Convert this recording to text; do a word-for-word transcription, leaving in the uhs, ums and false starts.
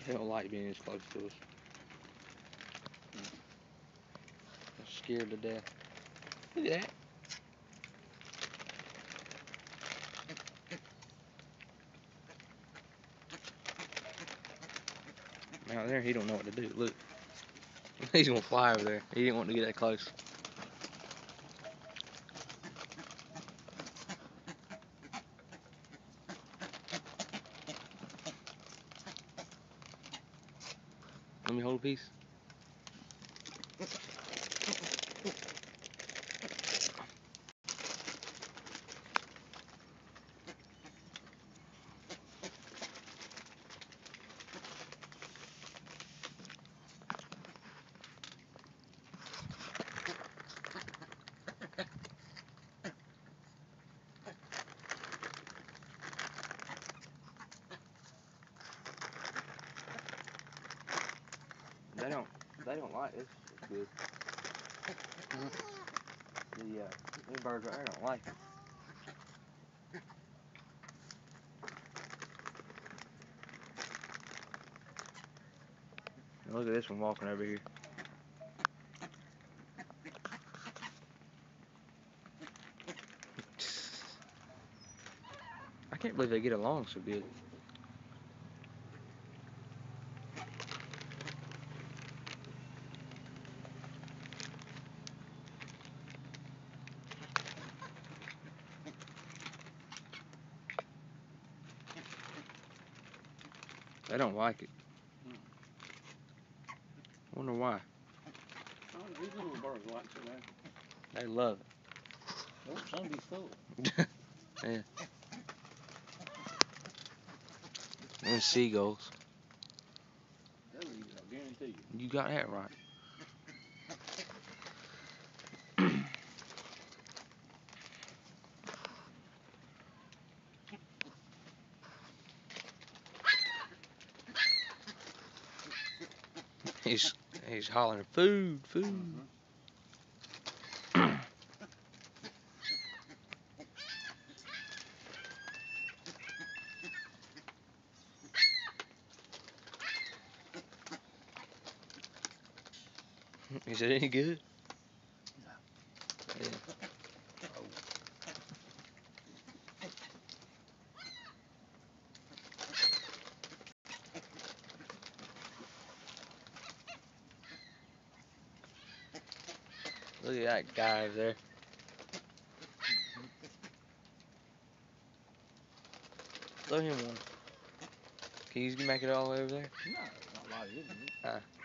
They don't like being this close to us. They're scared to death. Look at that. Out there, he don't know what to do. Look. He's gonna fly over there. He didn't want to get that close. Let me hold a piece. They don't. They don't like this. It's good. The uh, these birds right there don't like it. Look at this one walking over here. I can't believe they get along so good. They don't like it. Wonder why. Oh, these little birds like it, man. They love it. They want some to be full. Yeah. And seagulls. They'll eat it, I guarantee you. You got that right. He's he's hollering food, food. Mm-hmm. Is it any good? No. Yeah. Oh. Look at that guy over there. Mm-hmm. Throw him one. Can you make it all the way over there? No, not like it, is it? Uh.